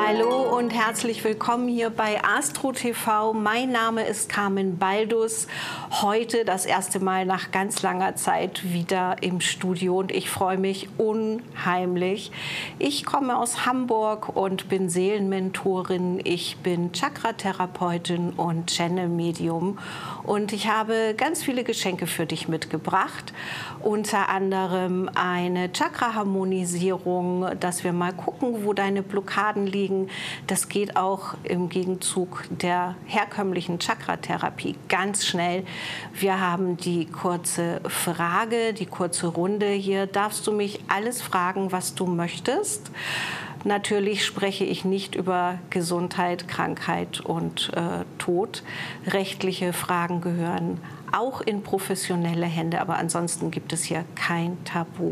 Hallo und herzlich willkommen hier bei Astro TV. Mein Name ist Carmen Baldus. Heute das erste Mal nach ganz langer Zeit wieder im Studio und ich freue mich unheimlich. Ich komme aus Hamburg und bin Seelenmentorin. Ich bin Chakra-Therapeutin und Channel-Medium. Und ich habe ganz viele Geschenke für dich mitgebracht. Unter anderem eine Chakra-Harmonisierung, dass wir mal gucken, wo deine Blockaden liegen. Das geht auch im Gegenzug der herkömmlichen Chakra-Therapie ganz schnell. Wir haben die kurze Frage, die kurze Runde. Hier darfst du mich alles fragen, was du möchtest. Natürlich spreche ich nicht über Gesundheit, Krankheit und Tod. Rechtliche Fragen gehören auch in professionelle Hände, aber ansonsten gibt es hier kein Tabu.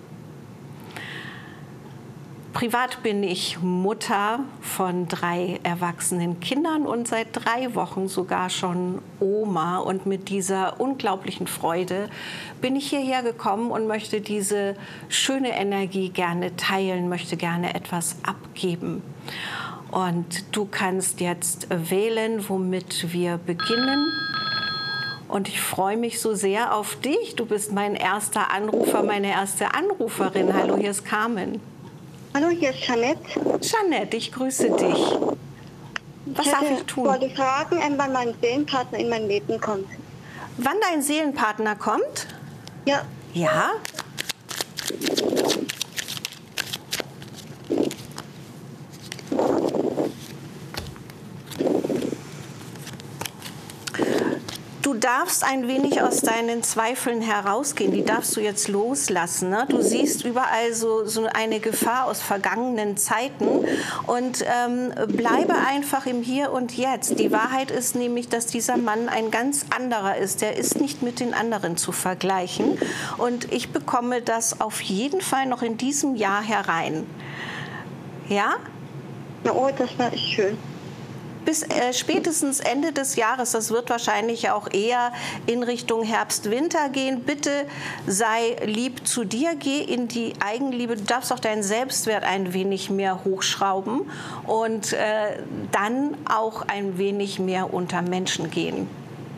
Privat bin ich Mutter von 3 erwachsenen Kindern und seit 3 Wochen sogar schon Oma. Und mit dieser unglaublichen Freude bin ich hierher gekommen und möchte diese schöne Energie gerne teilen, möchte gerne etwas abgeben. Und du kannst jetzt wählen, womit wir beginnen. Und ich freue mich so sehr auf dich. Du bist mein erster Anrufer, meine erste Anruferin. Hallo, hier ist Carmen. Hallo, hier ist Jeanette. Jeanette, ich grüße dich. Was darf ich tun? Ich wollte fragen, wann mein Seelenpartner in mein Leben kommt. Wann dein Seelenpartner kommt? Ja. Ja? Du darfst ein wenig aus deinen Zweifeln herausgehen. Die darfst du jetzt loslassen. Ne? Du siehst überall so eine Gefahr aus vergangenen Zeiten und bleibe einfach im Hier und Jetzt. Die Wahrheit ist nämlich, dass dieser Mann ein ganz anderer ist. Der ist nicht mit den anderen zu vergleichen. Und ich bekomme das auf jeden Fall noch in diesem Jahr herein. Ja? Oh, das war schön. Bis spätestens Ende des Jahres, das wird wahrscheinlich auch eher in Richtung Herbst-Winter gehen. Bitte sei lieb zu dir, geh in die Eigenliebe. Du darfst auch deinen Selbstwert ein wenig mehr hochschrauben und dann auch ein wenig mehr unter Menschen gehen.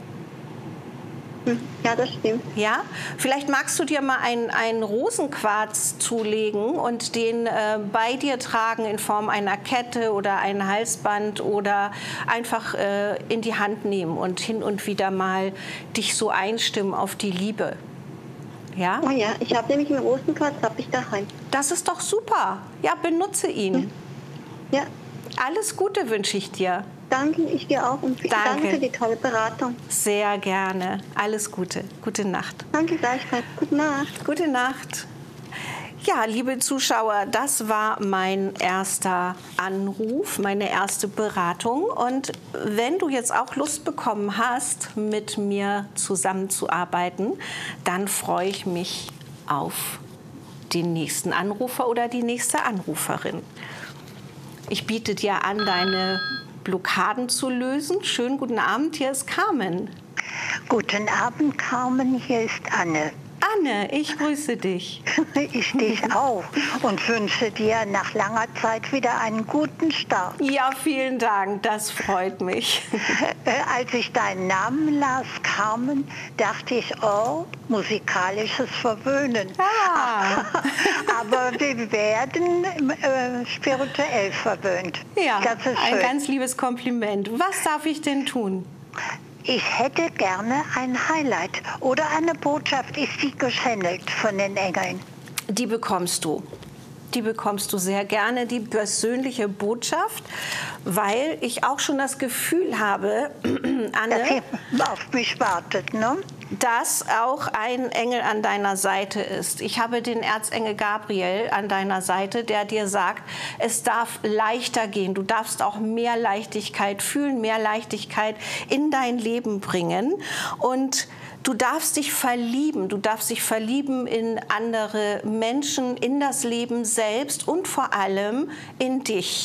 Ja, das stimmt. Ja, vielleicht magst du dir mal einen Rosenquarz zulegen und den bei dir tragen in Form einer Kette oder ein Halsband oder einfach in die Hand nehmen und hin und wieder mal dich so einstimmen auf die Liebe. Ja? Oh ja, ich habe nämlich einen Rosenquarz, habe ich daheim. Das ist doch super. Ja, benutze ihn. Ja. Alles Gute wünsche ich dir. Danke, ich dir auch und danke für die tolle Beratung. Sehr gerne. Alles Gute. Gute Nacht. Danke gleichfalls. Gute Nacht. Gute Nacht. Ja, liebe Zuschauer, das war mein erster Anruf, meine erste Beratung. Und wenn du jetzt auch Lust bekommen hast, mit mir zusammenzuarbeiten, dann freue ich mich auf den nächsten Anrufer oder die nächste Anruferin. Ich biete dir an, deine Blockaden zu lösen. Schönen guten Abend, hier ist Carmen. Guten Abend, Carmen, hier ist Anne. Anne, ich grüße dich. Ich dich auch und wünsche dir nach langer Zeit wieder einen guten Start. Ja, vielen Dank, das freut mich. Als ich deinen Namen las, Carmen, dachte ich, oh, musikalisches Verwöhnen. Ah. Aber wir werden spirituell verwöhnt. Ja, das ist schön. Ein ganz liebes Kompliment. Was darf ich denn tun? Ich hätte gerne ein Highlight oder eine Botschaft. Ist die gechannelt von den Engeln? Die bekommst du. Die bekommst du sehr gerne, die persönliche Botschaft, weil ich auch schon das Gefühl habe, Anne, dass sie auf mich wartet, ne? Dass auch ein Engel an deiner Seite ist. Ich habe den Erzengel Gabriel an deiner Seite, der dir sagt, es darf leichter gehen. Du darfst auch mehr Leichtigkeit fühlen, mehr Leichtigkeit in dein Leben bringen. Und du darfst dich verlieben. Du darfst dich verlieben in andere Menschen, in das Leben selbst und vor allem in dich.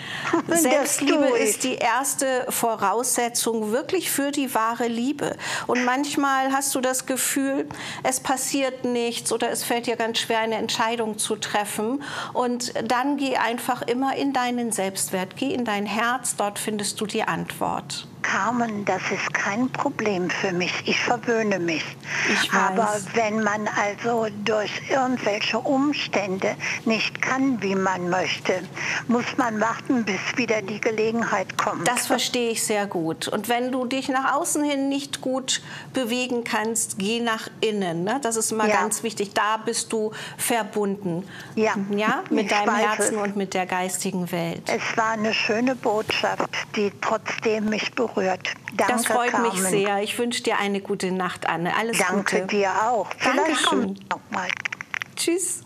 Selbstliebe ist die erste Voraussetzung wirklich für die wahre Liebe. Und manchmal hast du das Gefühl, es passiert nichts oder es fällt dir ganz schwer, eine Entscheidung zu treffen. Und dann geh einfach immer in deinen Selbstwert, geh in dein Herz, dort findest du die Antwort. Carmen, das ist kein Problem für mich. Ich verwöhne mich. Ich weiß. Aber wenn man also durch irgendwelche Umstände nicht kann, wie man möchte, muss man warten, bis wieder die Gelegenheit kommt. Das verstehe ich sehr gut. Und wenn du dich nach außen hin nicht gut bewegen kannst, geh nach innen. Ne? Das ist immer ganz wichtig. Da bist du verbunden. Ja, mit deinem Herzen und mit der geistigen Welt. Es war eine schöne Botschaft, die trotzdem mich berührt. Danke, das freut Carmen. mich sehr. Ich wünsche dir eine gute Nacht, Anne. Alles Gute. Danke dir auch. Dankeschön. Nochmal. Tschüss.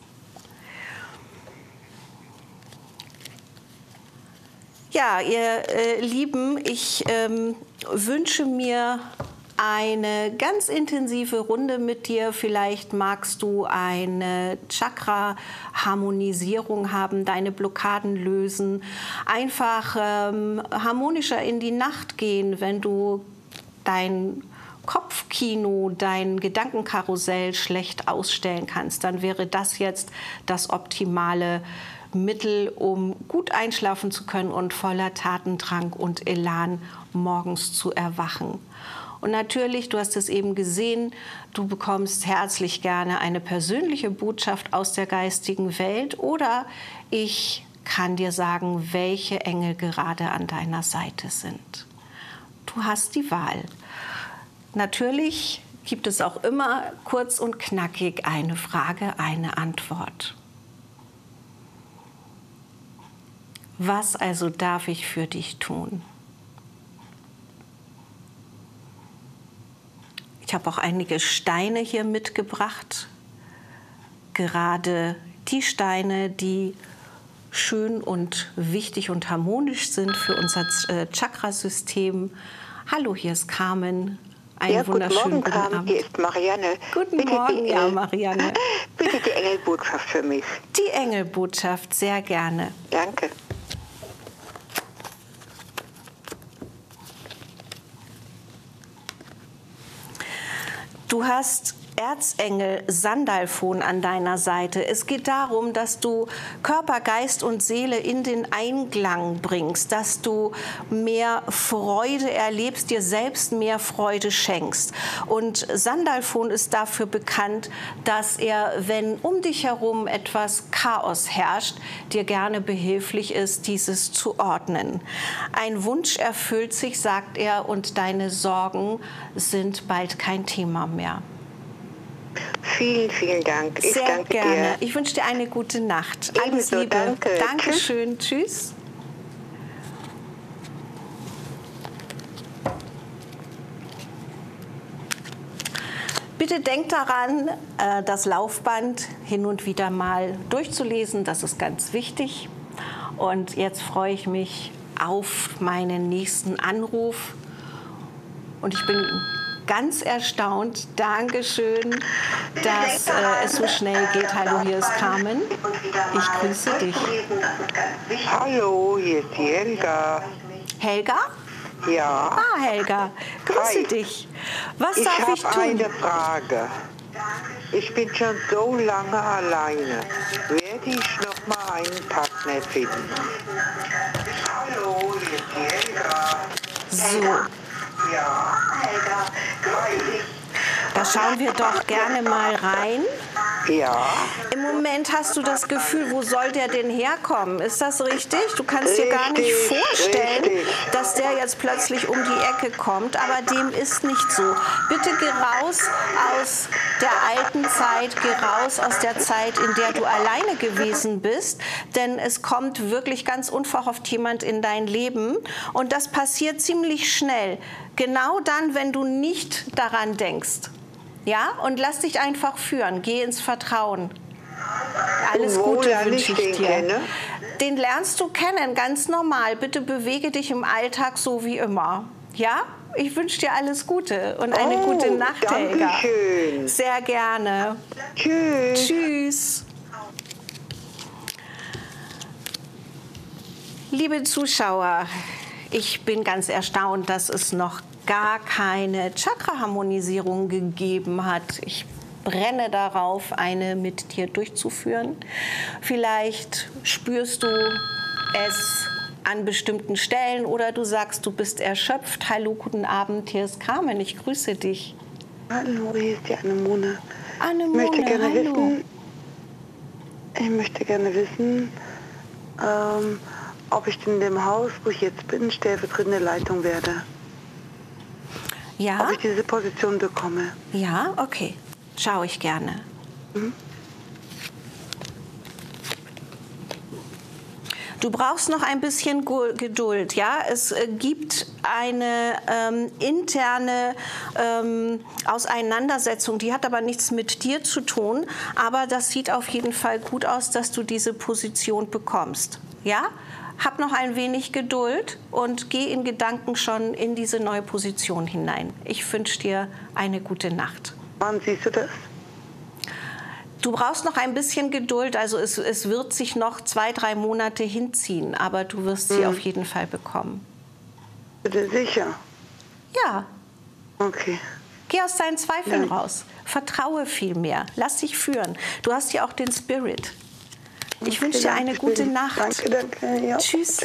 Ja, ihr Lieben, ich wünsche mir eine ganz intensive Runde mit dir. Vielleicht magst du eine Chakra-Harmonisierung haben, deine Blockaden lösen, einfach harmonischer in die Nacht gehen, wenn du dein Kopfkino, dein Gedankenkarussell schlecht ausstellen kannst. Dann wäre das jetzt das optimale Mittel, um gut einschlafen zu können und voller Tatendrang und Elan morgens zu erwachen. Und natürlich, du hast es eben gesehen, du bekommst herzlich gerne eine persönliche Botschaft aus der geistigen Welt oder ich kann dir sagen, welche Engel gerade an deiner Seite sind. Du hast die Wahl. Natürlich gibt es auch immer kurz und knackig eine Frage, eine Antwort. Was also darf ich für dich tun? Ich habe auch einige Steine hier mitgebracht, gerade die Steine, die schön und wichtig und harmonisch sind für unser Chakrasystem. Hallo, hier ist Carmen. Einen wunderschönen guten Abend. Hier ist Marianne. Guten Morgen, ja, Marianne. Bitte die Engelbotschaft für mich. Die Engelbotschaft, sehr gerne. Danke. Du hast Erzengel Sandalphon an deiner Seite. Es geht darum, dass du Körper, Geist und Seele in den Einklang bringst, dass du mehr Freude erlebst, dir selbst mehr Freude schenkst. Und Sandalphon ist dafür bekannt, dass er, wenn um dich herum etwas Chaos herrscht, dir gerne behilflich ist, dieses zu ordnen. Ein Wunsch erfüllt sich, sagt er, und deine Sorgen sind bald kein Thema mehr. Vielen, vielen Dank. Ich danke gerne. Dir. Ich wünsche dir eine gute Nacht. Alles Liebe. Danke. Dankeschön. Tschüss. Bitte denkt daran, das Laufband hin und wieder mal durchzulesen. Das ist ganz wichtig. Und jetzt freue ich mich auf meinen nächsten Anruf. Und ich bin ganz erstaunt. Dankeschön, dass es so schnell geht. Hallo, hier ist Carmen. Ich grüße dich. Hallo, hier ist die Helga. Helga? Ja. Ah, Helga. Grüße dich. Was darf ich tun? Ich habe eine Frage. Ich bin schon so lange alleine. Werde ich noch mal einen Partner finden? Hallo, hier ist die Helga. So. Ja, Helga. Da schauen wir doch gerne mal rein. Ja. Im Moment hast du das Gefühl, wo soll der denn herkommen? Ist das richtig? Du kannst dir gar nicht vorstellen, dass der jetzt plötzlich um die Ecke kommt, aber dem ist nicht so. Bitte geh raus aus der alten Zeit, geh raus aus der Zeit, in der du alleine gewesen bist, denn es kommt wirklich ganz unverhofft jemand in dein Leben und das passiert ziemlich schnell. Genau dann, wenn du nicht daran denkst. Ja, und lass dich einfach führen. Geh ins Vertrauen. Alles Gute wünsche ich dir. Den lernst du kennen, ganz normal. Bitte bewege dich im Alltag so wie immer. Ja? Ich wünsche dir alles Gute und eine gute Nacht, Helga. Dankeschön. Sehr gerne. Tschüss. Tschüss. Liebe Zuschauer, ich bin ganz erstaunt, dass es noch gar keine Chakra-Harmonisierung gegeben hat. Ich brenne darauf, eine mit dir durchzuführen. Vielleicht spürst du es an bestimmten Stellen oder du sagst, du bist erschöpft. Hallo, guten Abend, hier ist Carmen, ich grüße dich. Hallo, hier ist die Anemone. Anemone, Ich möchte gerne wissen, ob ich in dem Haus, wo ich jetzt bin, stellvertretende Leitung werde. Ja? Ob ich diese Position bekomme. Ja, okay. Schaue ich gerne. Mhm. Du brauchst noch ein bisschen Geduld, ja? Es gibt eine interne Auseinandersetzung, die hat aber nichts mit dir zu tun, aber das sieht auf jeden Fall gut aus, dass du diese Position bekommst, ja? Hab noch ein wenig Geduld und geh in Gedanken schon in diese neue Position hinein. Ich wünsche dir eine gute Nacht. Wann siehst du das? Du brauchst noch ein bisschen Geduld, also es wird sich noch 2, 3 Monate hinziehen, aber du wirst sie auf jeden Fall bekommen. Bitte sicher? Ja. Okay. Geh aus deinen Zweifeln raus. Vertraue viel mehr. Lass dich führen. Du hast ja auch den Spirit. Ich wünsche dir eine gute Nacht. Danke, danke. Ja. Tschüss.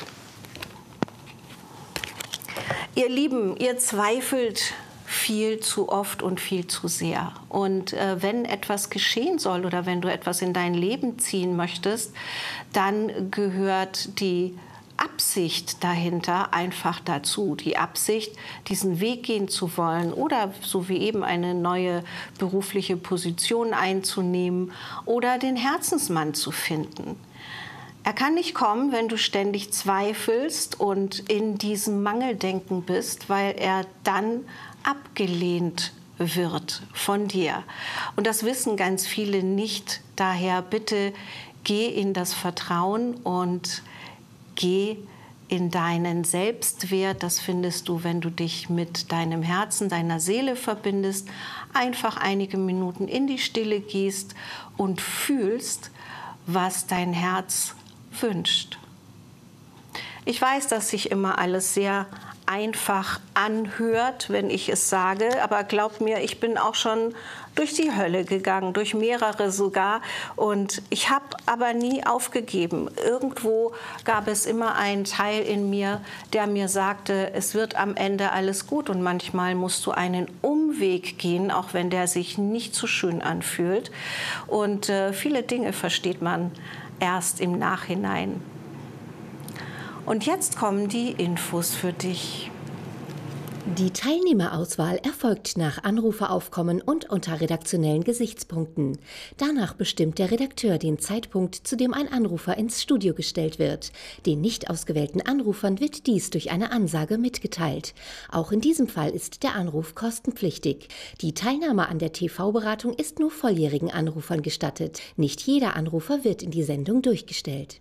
Ihr Lieben, ihr zweifelt viel zu oft und viel zu sehr. Und wenn etwas geschehen soll oder wenn du etwas in dein Leben ziehen möchtest, dann gehört die Absicht dahinter einfach dazu. Die Absicht, diesen Weg gehen zu wollen oder so wie eben eine neue berufliche Position einzunehmen oder den Herzensmann zu finden. Er kann nicht kommen, wenn du ständig zweifelst und in diesem Mangeldenken bist, weil er dann abgelehnt wird von dir. Und das wissen ganz viele nicht. Daher bitte geh in das Vertrauen und geh in deinen Selbstwert. Das findest du, wenn du dich mit deinem Herzen, deiner Seele verbindest. Einfach einige Minuten in die Stille gehst und fühlst, was dein Herz wünscht. Ich weiß, dass sich immer alles sehr einfach anhört, wenn ich es sage, aber glaub mir, ich bin auch schon durch die Hölle gegangen, durch mehrere sogar, und ich habe aber nie aufgegeben. Irgendwo gab es immer einen Teil in mir, der mir sagte, es wird am Ende alles gut, und manchmal musst du einen Umweg gehen, auch wenn der sich nicht so schön anfühlt, und viele Dinge versteht man erst im Nachhinein. Und jetzt kommen die Infos für dich. Die Teilnehmerauswahl erfolgt nach Anruferaufkommen und unter redaktionellen Gesichtspunkten. Danach bestimmt der Redakteur den Zeitpunkt, zu dem ein Anrufer ins Studio gestellt wird. Den nicht ausgewählten Anrufern wird dies durch eine Ansage mitgeteilt. Auch in diesem Fall ist der Anruf kostenpflichtig. Die Teilnahme an der TV-Beratung ist nur volljährigen Anrufern gestattet. Nicht jeder Anrufer wird in die Sendung durchgestellt.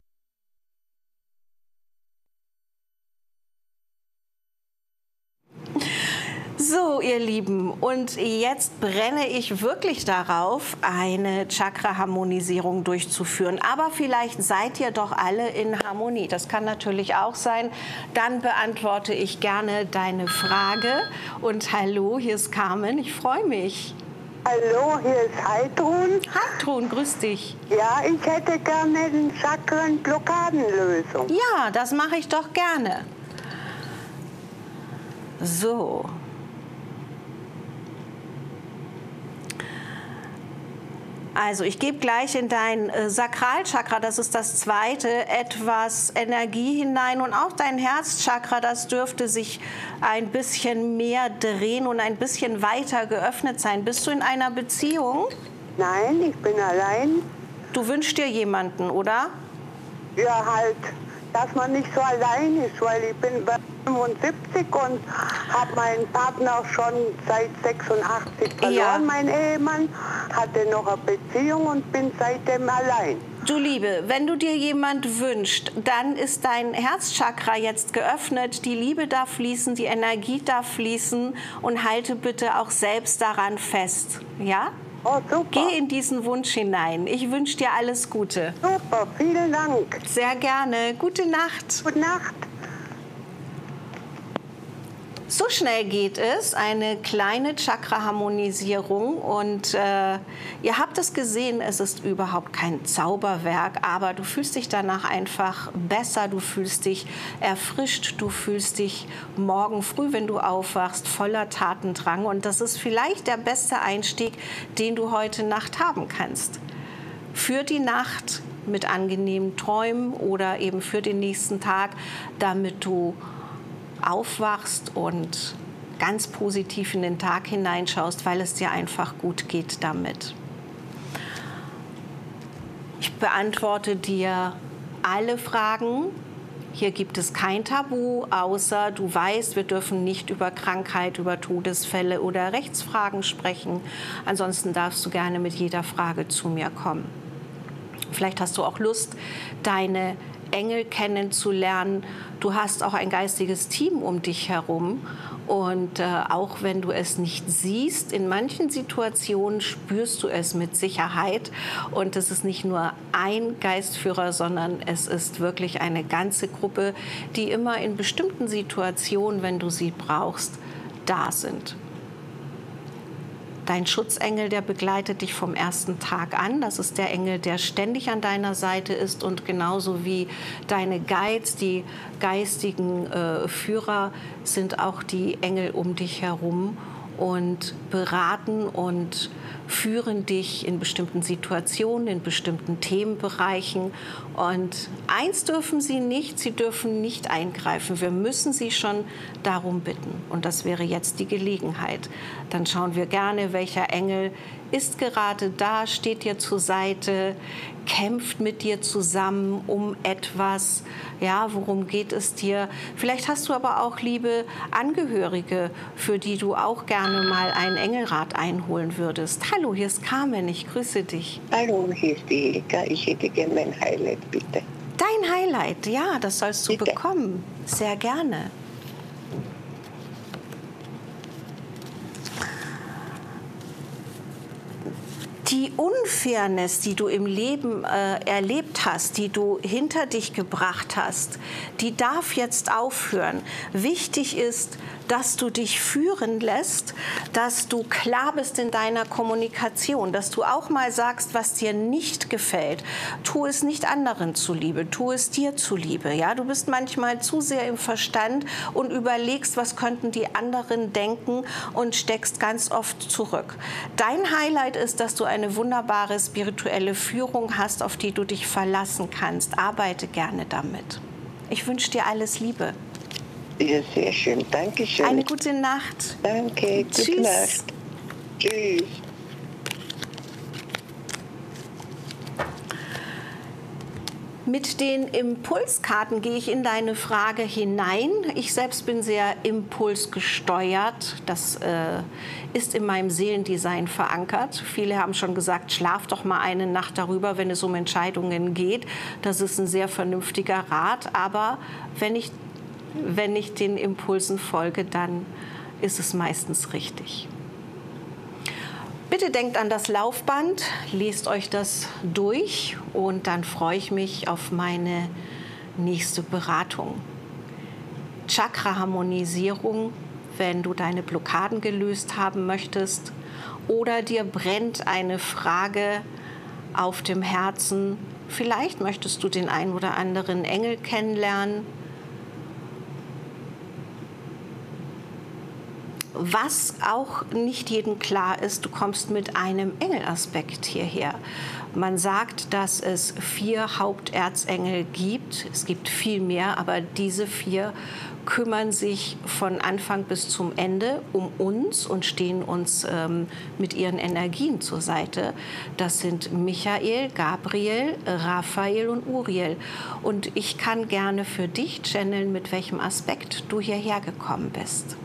So, ihr Lieben, und jetzt brenne ich wirklich darauf, eine Chakra-Harmonisierung durchzuführen. Aber vielleicht seid ihr doch alle in Harmonie. Das kann natürlich auch sein. Dann beantworte ich gerne deine Frage. Und hallo, hier ist Carmen. Ich freue mich. Hallo, hier ist Heidrun. Heidrun, grüß dich. Ja, ich hätte gerne eine Chakren-Blockadenlösung. Ja, das mache ich doch gerne. So. Also ich gebe gleich in dein Sakralchakra, das ist das zweite, etwas Energie hinein, und auch dein Herzchakra, das dürfte sich ein bisschen mehr drehen und ein bisschen weiter geöffnet sein. Bist du in einer Beziehung? Nein, ich bin allein. Du wünschst dir jemanden, oder? Ja, halt, dass man nicht so allein ist, weil ich bin bei 75 und habe meinen Partner schon seit 86 verloren. Ja. Mein Ehemann hatte noch eine Beziehung und bin seitdem allein. Du Liebe, wenn du dir jemand wünschst, dann ist dein Herzchakra jetzt geöffnet, die Liebe darf fließen, die Energie darf fließen, und halte bitte auch selbst daran fest, ja? Oh, super. Geh in diesen Wunsch hinein. Ich wünsche dir alles Gute. Super, vielen Dank. Sehr gerne. Gute Nacht. Gute Nacht. So schnell geht es, eine kleine Chakra-Harmonisierung und ihr habt es gesehen, es ist überhaupt kein Zauberwerk, aber du fühlst dich danach einfach besser, du fühlst dich erfrischt, du fühlst dich morgen früh, wenn du aufwachst, voller Tatendrang und das ist vielleicht der beste Einstieg, den du heute Nacht haben kannst. Für die Nacht mit angenehmen Träumen oder eben für den nächsten Tag, damit du aufwachst und ganz positiv in den Tag hineinschaust, weil es dir einfach gut geht damit. Ich beantworte dir alle Fragen. Hier gibt es kein Tabu, außer du weißt, wir dürfen nicht über Krankheit, über Todesfälle oder Rechtsfragen sprechen. Ansonsten darfst du gerne mit jeder Frage zu mir kommen. Vielleicht hast du auch Lust, deine Engel kennenzulernen. Du hast auch ein geistiges Team um dich herum. Und auch wenn du es nicht siehst, in manchen Situationen spürst du es mit Sicherheit. Und es ist nicht nur ein Geistführer, sondern es ist wirklich eine ganze Gruppe, die immer in bestimmten Situationen, wenn du sie brauchst, da sind. Dein Schutzengel, der begleitet dich vom ersten Tag an. Das ist der Engel, der ständig an deiner Seite ist. Und genauso wie deine Guides, die geistigen Führer, sind auch die Engel um dich herum und beraten und führen dich in bestimmten Situationen, in bestimmten Themenbereichen. Und eins dürfen sie dürfen nicht eingreifen. Wir müssen sie schon darum bitten. Und das wäre jetzt die Gelegenheit. Dann schauen wir gerne, welcher Engel ist gerade da, steht dir zur Seite, kämpft mit dir zusammen um etwas. Ja, worum geht es dir? Vielleicht hast du aber auch liebe Angehörige, für die du auch gerne mal einen Engelrat einholen würdest. Hallo, hier ist Carmen, ich grüße dich. Hallo, hier ist die Hilka. Ich hätte gerne mein Highlight, bitte. Dein Highlight, ja, das sollst du Bitte. bekommen. Sehr gerne. Die Unfairness, die du im Leben erlebt hast, die du hinter dich gebracht hast, die darf jetzt aufhören. Wichtig ist, dass du dich führen lässt, dass du klar bist in deiner Kommunikation, dass du auch mal sagst, was dir nicht gefällt. Tu es nicht anderen zuliebe, tu es dir zuliebe. Ja? Du bist manchmal zu sehr im Verstand und überlegst, was könnten die anderen denken und steckst ganz oft zurück. Dein Highlight ist, dass du eine wunderbare spirituelle Führung hast, auf die du dich verlassen kannst. Arbeite gerne damit. Ich wünsche dir alles Liebe. Ja, sehr schön. Dankeschön. Eine gute Nacht. Danke. Gute Tschüss. Nacht. Tschüss. Mit den Impulskarten gehe ich in deine Frage hinein. Ich selbst bin sehr impulsgesteuert. Das ist in meinem Seelendesign verankert. Viele haben schon gesagt, schlaf doch mal eine Nacht darüber, wenn es um Entscheidungen geht. Das ist ein sehr vernünftiger Rat. Aber wenn ich den Impulsen folge, dann ist es meistens richtig. Bitte denkt an das Laufband, lest euch das durch und dann freue ich mich auf meine nächste Beratung. Chakra-Harmonisierung, wenn du deine Blockaden gelöst haben möchtest oder dir brennt eine Frage auf dem Herzen. Vielleicht möchtest du den einen oder anderen Engel kennenlernen. Was auch nicht jedem klar ist, du kommst mit einem Engelaspekt hierher. Man sagt, dass es 4 Haupterzengel gibt. Es gibt viel mehr, aber diese 4 kümmern sich von Anfang bis zum Ende um uns und stehen uns mit ihren Energien zur Seite. Das sind Michael, Gabriel, Raphael und Uriel. Und ich kann gerne für dich channeln, mit welchem Aspekt du hierher gekommen bist.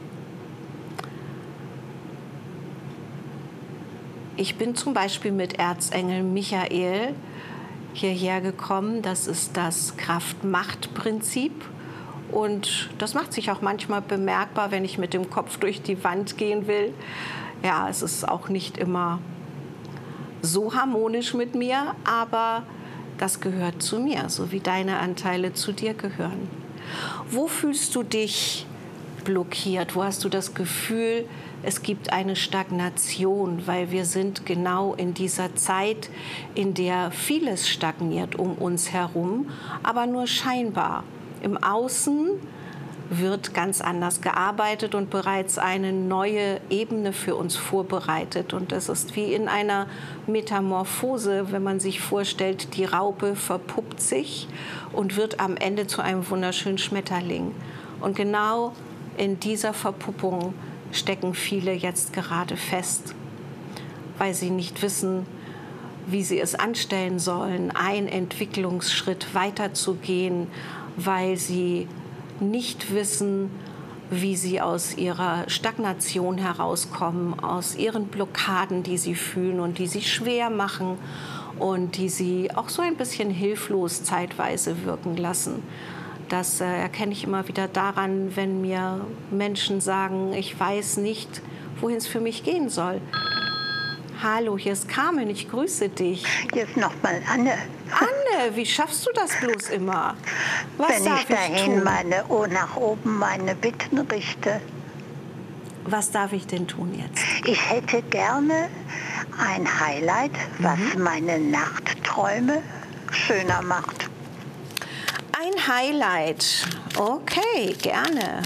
Ich bin zum Beispiel mit Erzengel Michael hierher gekommen. Das ist das Kraft-Macht-Prinzip. Und das macht sich auch manchmal bemerkbar, wenn ich mit dem Kopf durch die Wand gehen will. Ja, es ist auch nicht immer so harmonisch mit mir, aber das gehört zu mir, so wie deine Anteile zu dir gehören. Wo fühlst du dich blockiert? Wo hast du das Gefühl, es gibt eine Stagnation? Weil wir sind genau in dieser Zeit, in der vieles stagniert um uns herum, aber nur scheinbar. Im Außen wird ganz anders gearbeitet und bereits eine neue Ebene für uns vorbereitet. Und es ist wie in einer Metamorphose, wenn man sich vorstellt, die Raupe verpuppt sich und wird am Ende zu einem wunderschönen Schmetterling. Und genau in dieser Verpuppung stecken viele jetzt gerade fest, weil sie nicht wissen, wie sie es anstellen sollen, einen Entwicklungsschritt weiterzugehen, weil sie nicht wissen, wie sie aus ihrer Stagnation herauskommen, aus ihren Blockaden, die sie fühlen und die sie schwer machen und die sie auch so ein bisschen hilflos zeitweise wirken lassen. Das erkenne ich immer wieder daran, wenn mir Menschen sagen, ich weiß nicht, wohin es für mich gehen soll. Hallo, hier ist Carmen, ich grüße dich. Jetzt nochmal Anne. Anne, wie schaffst du das bloß immer? Was Wenn darf ich dahin tun? nach oben meine Bitten richte. Was darf ich denn tun jetzt? Ich hätte gerne ein Highlight, was meine Nachtträume schöner macht. Ein Highlight. Okay, gerne.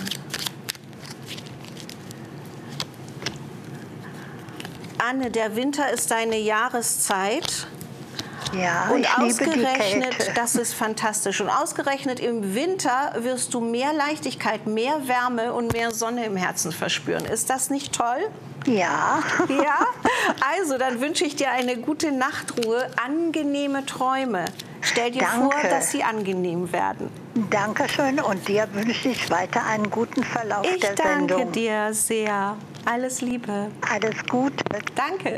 Anne, der Winter ist deine Jahreszeit. Ja, Und ich liebe die ausgerechnet, Kälte. das ist fantastisch. Und ausgerechnet im Winter wirst du mehr Leichtigkeit, mehr Wärme und mehr Sonne im Herzen verspüren. Ist das nicht toll? Ja. Ja? Also, dann wünsche ich dir eine gute Nachtruhe, angenehme Träume. Stell dir vor, dass sie angenehm werden. Dankeschön und dir wünsche ich weiter einen guten Verlauf der Sendung. Ich danke dir sehr. Alles Liebe. Alles Gute. Danke.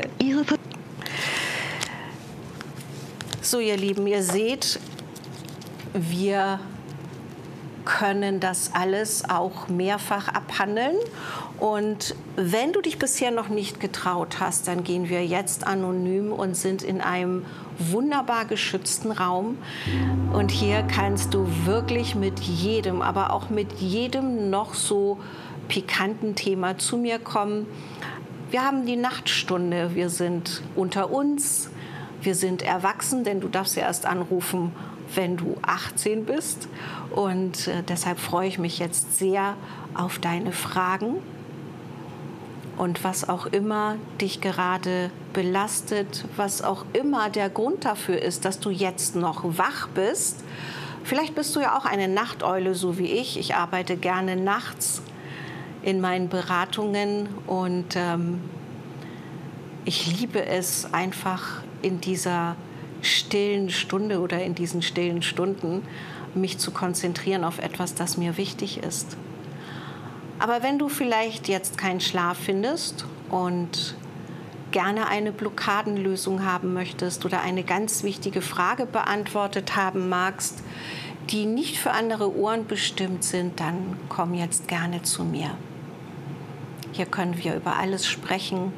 So, ihr Lieben, ihr seht, wir können das alles auch mehrfach abhandeln. Und wenn du dich bisher noch nicht getraut hast, dann gehen wir jetzt anonym und sind in einem wunderbar geschützten Raum. Und hier kannst du wirklich mit jedem, aber auch mit jedem noch so pikanten Thema zu mir kommen. Wir haben die Nachtstunde, wir sind unter uns, wir sind erwachsen, denn du darfst ja erst anrufen, wenn du 18 bist. Und deshalb freue ich mich jetzt sehr auf deine Fragen. Und was auch immer dich gerade belastet, was auch immer der Grund dafür ist, dass du jetzt noch wach bist. Vielleicht bist du ja auch eine Nachteule, so wie ich. Ich arbeite gerne nachts in meinen Beratungen und ich liebe es einfach in dieser stillen Stunde oder in diesen stillen Stunden, mich zu konzentrieren auf etwas, das mir wichtig ist. Aber wenn du vielleicht jetzt keinen Schlaf findest und gerne eine Blockadenlösung haben möchtest oder eine ganz wichtige Frage beantwortet haben magst, die nicht für andere Ohren bestimmt sind, dann komm jetzt gerne zu mir. Hier können wir über alles sprechen.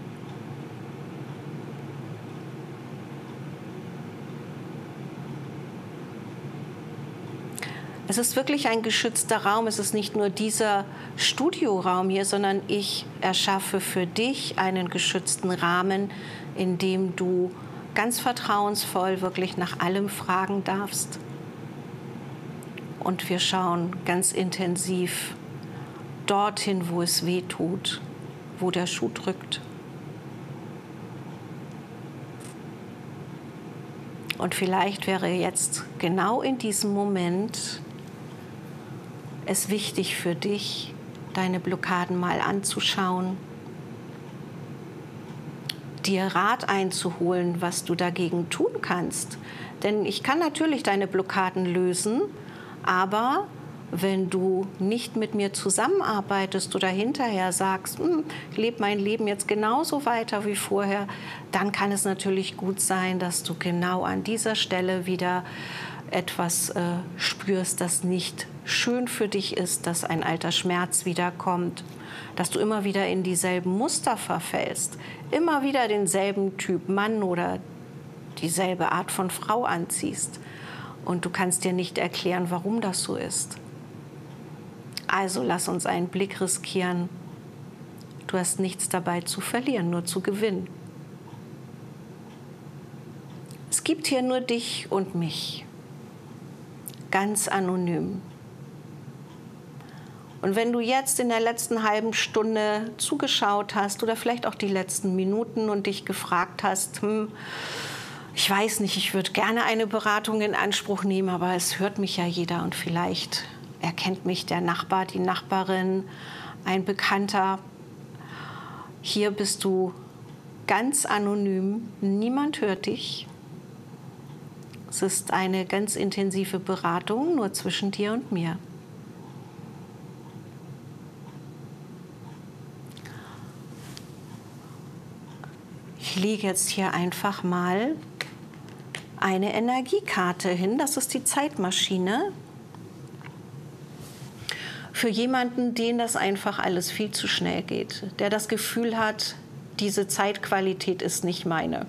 Es ist wirklich ein geschützter Raum. Es ist nicht nur dieser Studioraum hier, sondern ich erschaffe für dich einen geschützten Rahmen, in dem du ganz vertrauensvoll wirklich nach allem fragen darfst. Und wir schauen ganz intensiv dorthin, wo es weh tut, wo der Schuh drückt. Und vielleicht wäre jetzt genau in diesem Moment es wichtig für dich, deine Blockaden mal anzuschauen, dir Rat einzuholen, was du dagegen tun kannst. Denn ich kann natürlich deine Blockaden lösen, aber wenn du nicht mit mir zusammenarbeitest oder hinterher sagst, ich lebe mein Leben jetzt genauso weiter wie vorher, dann kann es natürlich gut sein, dass du genau an dieser Stelle wieder etwas spürst, das nicht schön für dich ist, dass ein alter Schmerz wiederkommt, dass du immer wieder in dieselben Muster verfällst, immer wieder denselben Typ Mann oder dieselbe Art von Frau anziehst. Und du kannst dir nicht erklären, warum das so ist. Also lass uns einen Blick riskieren. Du hast nichts dabei zu verlieren, nur zu gewinnen. Es gibt hier nur dich und mich. Ganz anonym. Und wenn du jetzt in der letzten halben Stunde zugeschaut hast oder vielleicht auch die letzten Minuten und dich gefragt hast, ich weiß nicht, ich würde gerne eine Beratung in Anspruch nehmen, aber es hört mich ja jeder und vielleicht erkennt mich der Nachbar, die Nachbarin, ein Bekannter. Hier bist du ganz anonym, niemand hört dich. Es ist eine ganz intensive Beratung, nur zwischen dir und mir. Ich lege jetzt hier einfach mal eine Energiekarte hin, das ist die Zeitmaschine. Für jemanden, dem das einfach alles viel zu schnell geht, der das Gefühl hat, diese Zeitqualität ist nicht meine.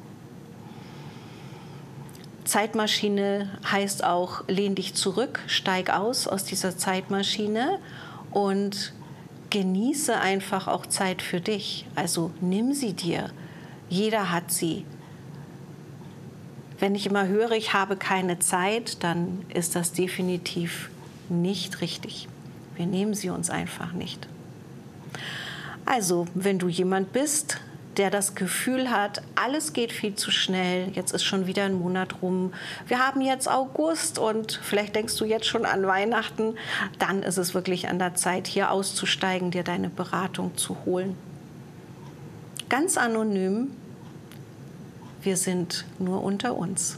Zeitmaschine heißt auch, lehn dich zurück, steig aus dieser Zeitmaschine und genieße einfach auch Zeit für dich. Also nimm sie dir. Jeder hat sie. Wenn ich immer höre, ich habe keine Zeit, dann ist das definitiv nicht richtig. Wir nehmen sie uns einfach nicht. Also, wenn du jemand bist, der das Gefühl hat, alles geht viel zu schnell, jetzt ist schon wieder ein Monat rum, wir haben jetzt August und vielleicht denkst du jetzt schon an Weihnachten, dann ist es wirklich an der Zeit, hier auszusteigen, dir deine Beratung zu holen. Ganz anonym, wir sind nur unter uns.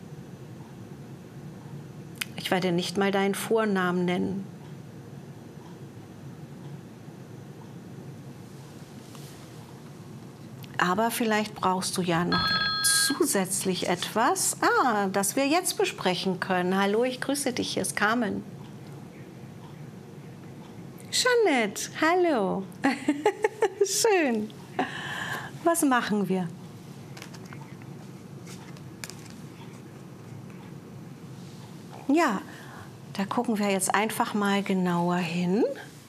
Ich werde nicht mal deinen Vornamen nennen. Aber vielleicht brauchst du ja noch zusätzlich etwas, das wir jetzt besprechen können. Hallo, ich grüße dich, hier ist Carmen. Jeanette, hallo. Schön. Was machen wir? Ja, da gucken wir jetzt einfach mal genauer hin.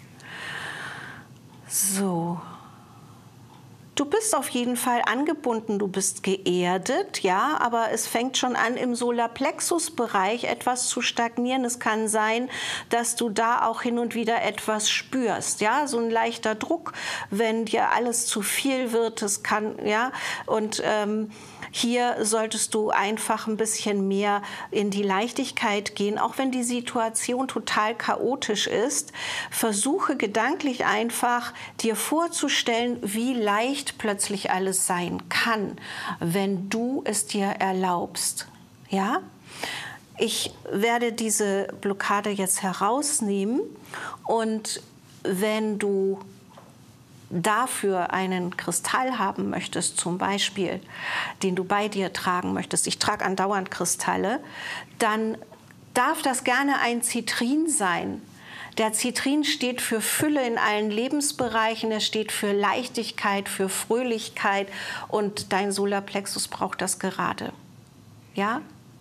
So. Du bist auf jeden Fall angebunden, du bist geerdet, ja, aber es fängt schon an, im Solarplexus-Bereich etwas zu stagnieren. Es kann sein, dass du da auch hin und wieder etwas spürst, ja, so ein leichter Druck, wenn dir alles zu viel wird, es kann, ja, und hier solltest du einfach ein bisschen mehr in die Leichtigkeit gehen, auch wenn die Situation total chaotisch ist. Versuche gedanklich einfach, dir vorzustellen, wie leicht plötzlich alles sein kann, wenn du es dir erlaubst. Ja? Ich werde diese Blockade jetzt herausnehmen und wenn du dafür einen Kristall haben möchtest, zum Beispiel, den du bei dir tragen möchtest, ich trage andauernd Kristalle, dann darf das gerne ein Zitrin sein. Der Zitrin steht für Fülle in allen Lebensbereichen, er steht für Leichtigkeit, für Fröhlichkeit und dein Solarplexus braucht das gerade. Ja?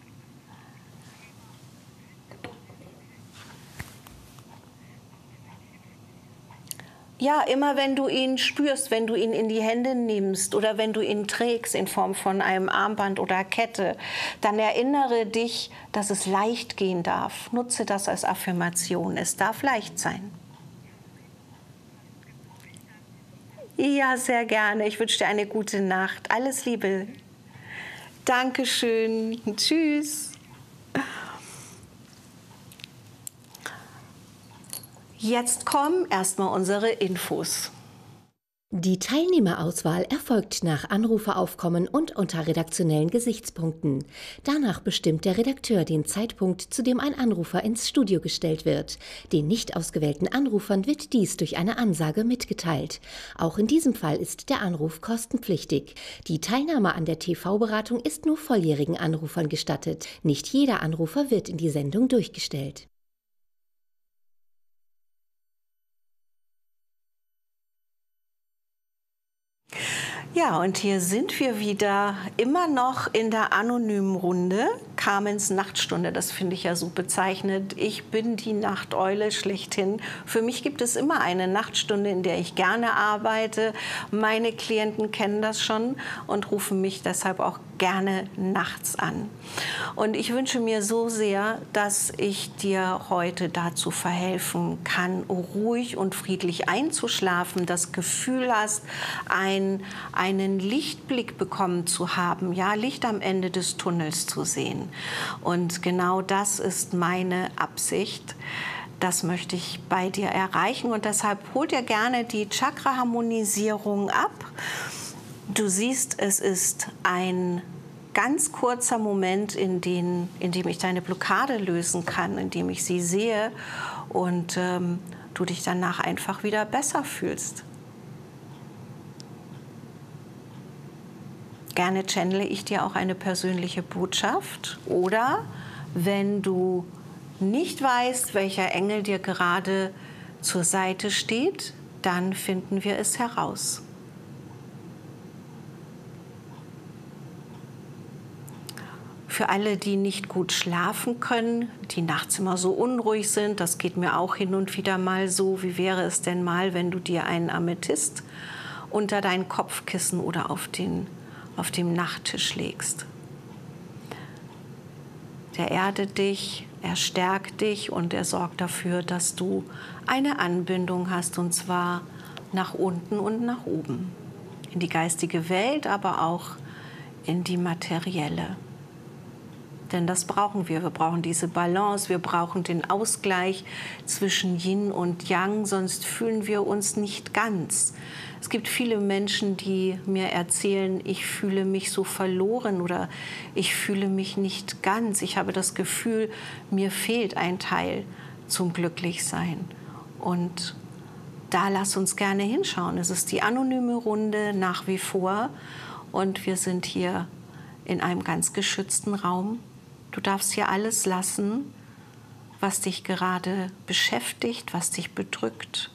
Ja, immer wenn du ihn spürst, wenn du ihn in die Hände nimmst oder wenn du ihn trägst in Form von einem Armband oder Kette, dann erinnere dich, dass es leicht gehen darf. Nutze das als Affirmation. Es darf leicht sein. Ja, sehr gerne. Ich wünsche dir eine gute Nacht. Alles Liebe. Dankeschön. Tschüss. Jetzt kommen erstmal unsere Infos. Die Teilnehmerauswahl erfolgt nach Anruferaufkommen und unter redaktionellen Gesichtspunkten. Danach bestimmt der Redakteur den Zeitpunkt, zu dem ein Anrufer ins Studio gestellt wird. Den nicht ausgewählten Anrufern wird dies durch eine Ansage mitgeteilt. Auch in diesem Fall ist der Anruf kostenpflichtig. Die Teilnahme an der TV-Beratung ist nur volljährigen Anrufern gestattet. Nicht jeder Anrufer wird in die Sendung durchgestellt. Ja, und hier sind wir wieder, immer noch in der anonymen Runde. Carmens Nachtstunde, das finde ich ja so bezeichnend. Ich bin die Nachteule schlechthin. Für mich gibt es immer eine Nachtstunde, in der ich gerne arbeite. Meine Klienten kennen das schon und rufen mich deshalb auch gerne nachts an. Und ich wünsche mir so sehr, dass ich dir heute dazu verhelfen kann, ruhig und friedlich einzuschlafen, das Gefühl hast, einen Lichtblick bekommen zu haben, ja, Licht am Ende des Tunnels zu sehen. Und genau das ist meine Absicht. Das möchte ich bei dir erreichen und deshalb hol dir gerne die Chakra-Harmonisierung ab. Du siehst, es ist ein ganz kurzer Moment, in dem ich deine Blockade lösen kann, in dem ich sie sehe und du dich danach einfach wieder besser fühlst. Gerne channele ich dir auch eine persönliche Botschaft oder wenn du nicht weißt, welcher Engel dir gerade zur Seite steht, dann finden wir es heraus. Für alle, die nicht gut schlafen können, die nachts immer so unruhig sind, das geht mir auch hin und wieder mal so. Wie wäre es denn mal, wenn du dir einen Amethyst unter dein Kopfkissen oder auf dem Nachttisch legst? Der erdet dich, er stärkt dich und er sorgt dafür, dass du eine Anbindung hast, und zwar nach unten und nach oben. In die geistige Welt, aber auch in die materielle. Denn das brauchen wir. Wir brauchen diese Balance, wir brauchen den Ausgleich zwischen Yin und Yang, sonst fühlen wir uns nicht ganz. Es gibt viele Menschen, die mir erzählen, ich fühle mich so verloren oder ich fühle mich nicht ganz. Ich habe das Gefühl, mir fehlt ein Teil zum Glücklichsein. Und da lass uns gerne hinschauen. Es ist die anonyme Runde nach wie vor und wir sind hier in einem ganz geschützten Raum. Du darfst hier alles lassen, was dich gerade beschäftigt, was dich bedrückt.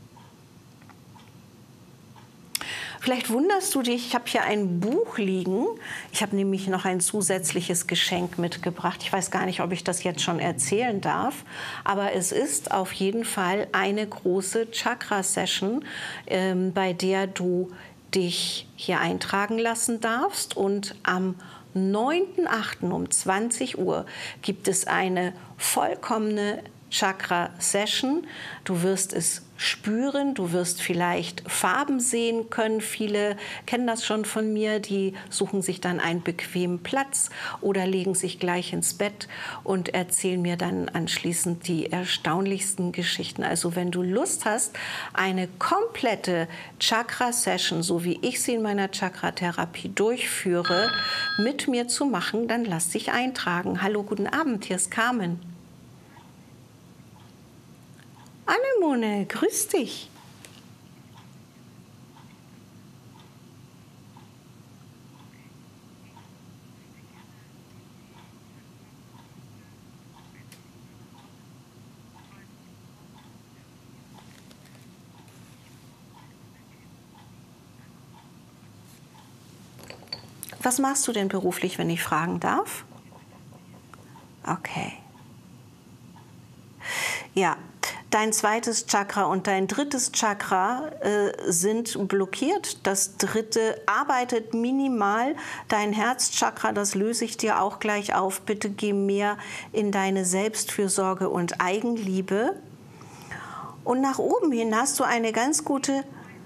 Vielleicht wunderst du dich, ich habe hier ein Buch liegen. Ich habe nämlich noch ein zusätzliches Geschenk mitgebracht. Ich weiß gar nicht, ob ich das jetzt schon erzählen darf. Aber es ist auf jeden Fall eine große Chakra-Session, bei der du dich hier eintragen lassen darfst. Und am 9.8. um 20 Uhr gibt es eine vollkommene Chakra-Session. Du wirst es spüren, du wirst vielleicht Farben sehen können. Viele kennen das schon von mir, die suchen sich dann einen bequemen Platz oder legen sich gleich ins Bett und erzählen mir dann anschließend die erstaunlichsten Geschichten. Also wenn du Lust hast, eine komplette Chakra-Session, so wie ich sie in meiner Chakra-Therapie durchführe, mit mir zu machen, dann lass dich eintragen. Hallo, guten Abend, hier ist Carmen. Anemone, grüß dich. Was machst du denn beruflich, wenn ich fragen darf? Okay. Ja. Dein zweites Chakra und dein drittes Chakra sind blockiert. Das dritte arbeitet minimal. Dein Herzchakra, das löse ich dir auch gleich auf. Bitte geh mehr in deine Selbstfürsorge und Eigenliebe. Und nach oben hin hast du eine ganz gute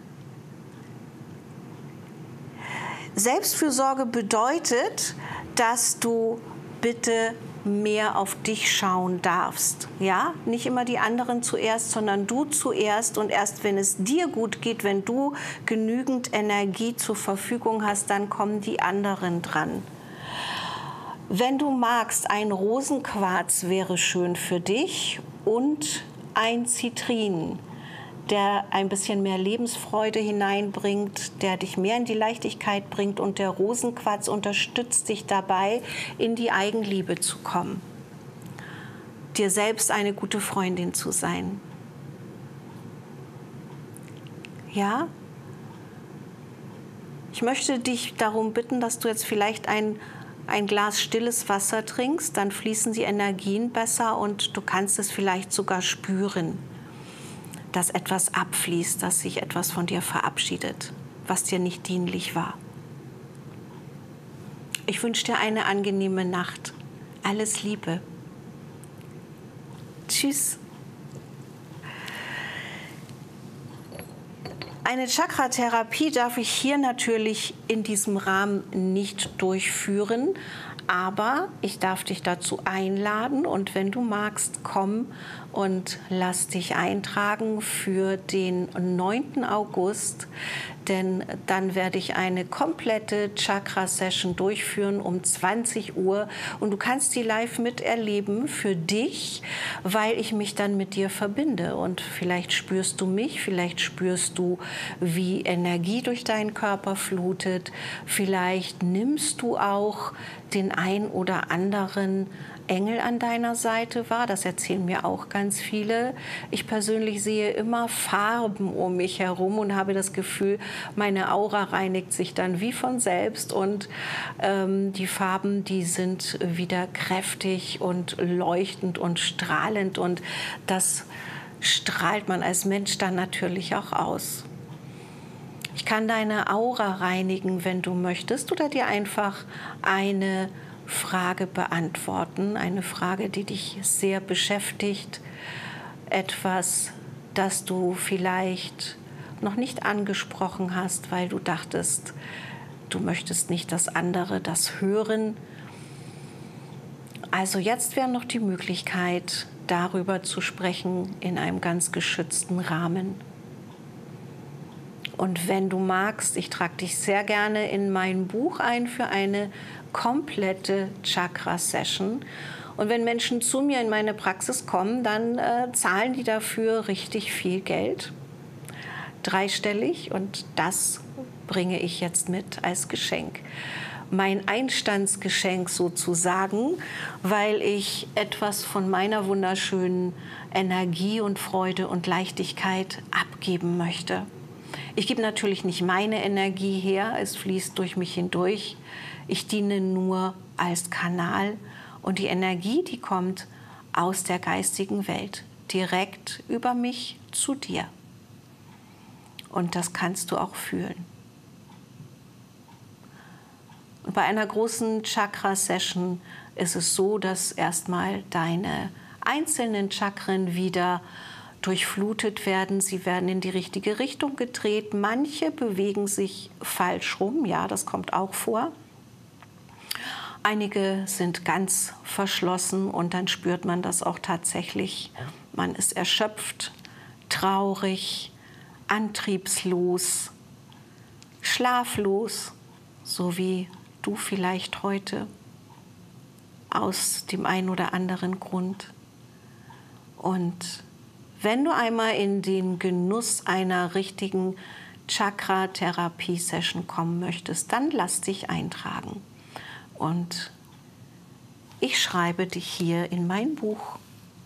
Selbstfürsorge. Bedeutet, dass du bitte mehr auf dich schauen darfst. Ja? Nicht immer die anderen zuerst, sondern du zuerst. Und erst wenn es dir gut geht, wenn du genügend Energie zur Verfügung hast, dann kommen die anderen dran. Wenn du magst, ein Rosenquarz wäre schön für dich und ein Zitrin, der ein bisschen mehr Lebensfreude hineinbringt, der dich mehr in die Leichtigkeit bringt, und der Rosenquarz unterstützt dich dabei, in die Eigenliebe zu kommen, dir selbst eine gute Freundin zu sein. Ja? Ich möchte dich darum bitten, dass du jetzt vielleicht ein Glas stilles Wasser trinkst, dann fließen die Energien besser und du kannst es vielleicht sogar spüren, dass etwas abfließt, dass sich etwas von dir verabschiedet, was dir nicht dienlich war. Ich wünsche dir eine angenehme Nacht. Alles Liebe. Tschüss. Eine Chakra-Therapie darf ich hier natürlich in diesem Rahmen nicht durchführen, aber ich darf dich dazu einladen und wenn du magst, komm und lass dich eintragen für den 9. August, denn dann werde ich eine komplette Chakra-Session durchführen um 20 Uhr und du kannst die live miterleben für dich, weil ich mich dann mit dir verbinde und vielleicht spürst du mich, vielleicht spürst du, wie Energie durch deinen Körper flutet, vielleicht nimmst du auch den ein oder anderen Engel an deiner Seite wahr. Das erzählen mir auch ganz viele. Ich persönlich sehe immer Farben um mich herum und habe das Gefühl, meine Aura reinigt sich dann wie von selbst und die Farben, die sind wieder kräftig und leuchtend und strahlend und das strahlt man als Mensch dann natürlich auch aus. Ich kann deine Aura reinigen, wenn du möchtest, oder dir einfach eine Frage beantworten, eine Frage, die dich sehr beschäftigt, etwas, das du vielleicht noch nicht angesprochen hast, weil du dachtest, du möchtest nicht, dass andere das hören. Also jetzt wäre noch die Möglichkeit, darüber zu sprechen in einem ganz geschützten Rahmen. Und wenn du magst, ich trage dich sehr gerne in mein Buch ein für eine komplette Chakra-Session. Und wenn Menschen zu mir in meine Praxis kommen, dann zahlen die dafür richtig viel Geld, dreistellig, und das bringe ich jetzt mit als Geschenk. Mein Einstandsgeschenk sozusagen, weil ich etwas von meiner wunderschönen Energie und Freude und Leichtigkeit abgeben möchte. Ich gebe natürlich nicht meine Energie her, es fließt durch mich hindurch. Ich diene nur als Kanal und die Energie, die kommt aus der geistigen Welt, direkt über mich zu dir. Und das kannst du auch fühlen. Und bei einer großen Chakra-Session ist es so, dass erstmal deine einzelnen Chakren wieder durchflutet werden. Sie werden in die richtige Richtung gedreht. Manche bewegen sich falsch rum, ja, das kommt auch vor. Einige sind ganz verschlossen und dann spürt man das auch tatsächlich. Man ist erschöpft, traurig, antriebslos, schlaflos, so wie du vielleicht heute, aus dem einen oder anderen Grund. Und wenn du einmal in den Genuss einer richtigen Chakra-Therapie-Session kommen möchtest, dann lass dich eintragen. Und ich schreibe dich hier in mein Buch.